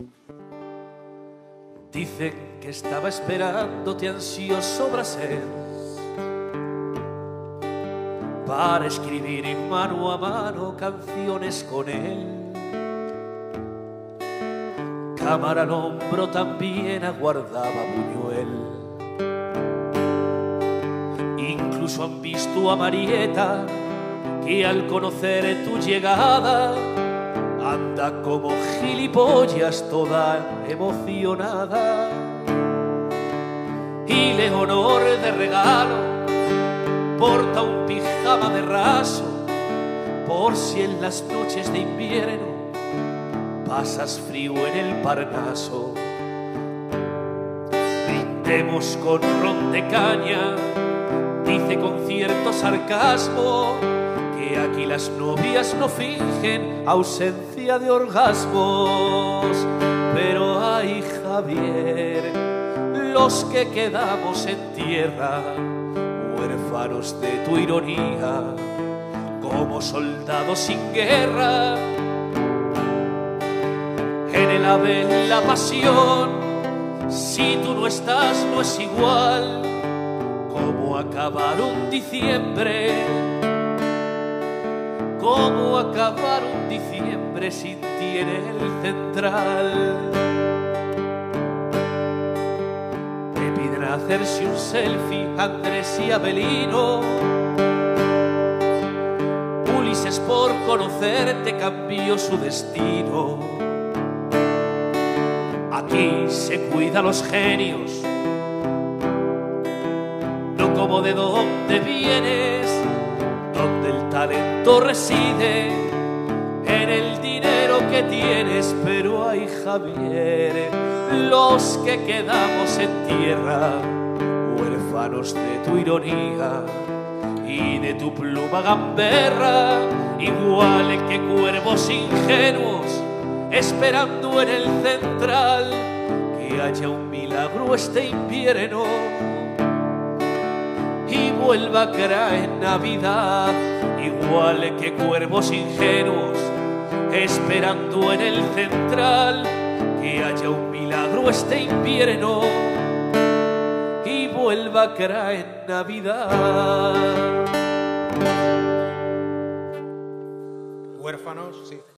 Dicen que estaba esperándote ansioso brasel para escribir mano a mano canciones con él. Cámara al hombro también aguardaba Buñuel. Incluso han visto a Marieta, que al conocer tu llegada anda como gilipollas toda emocionada. Y Leonor de regalo porta un pijama de raso, por si en las noches de invierno pasas frío en el Parnaso. Brindemos con ron de caña, dice con cierto sarcasmo, que aquí las novias no fingen ausencia de orgasmos. Pero ay, Javier, los que quedamos en tierra, huérfanos de tu ironía, como soldados sin guerra. En el ave la pasión, si tú no estás no es igual. Como acabar un diciembre, como acabar un diciembre sin ti en el central. Te piden hacerse un selfie Andrés y Abelino. Ulises por conocerte cambió su destino. Aquí se cuida a los genios, no como de dónde vienes, donde el talento reside, en el dinero que tienes. Pero ay, Javier, los que quedamos en tierra, huérfanos de tu ironía y de tu pluma gamberra, igual que cuervos ingenuos esperando en el central que haya un milagro este invierno y vuelva a caer en Navidad. Igual que cuervos ingenuos esperando en el central que haya un milagro este invierno y vuelva a caer en Navidad. Huérfanos, sí.